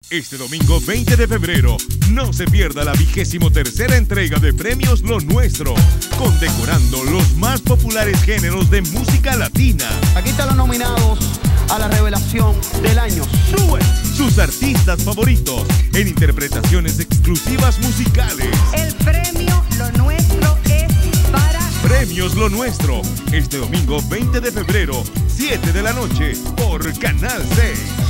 Este domingo 20 de febrero, no se pierda la 23ª entrega de Premios Lo Nuestro, condecorando los más populares géneros de música latina. Aquí están los nominados a la revelación del año. ¡Sube! Sus artistas favoritos en interpretaciones exclusivas musicales. El premio Lo Nuestro es para... Premios Lo Nuestro, este domingo 20 de febrero, 7 de la noche, por Canal 6.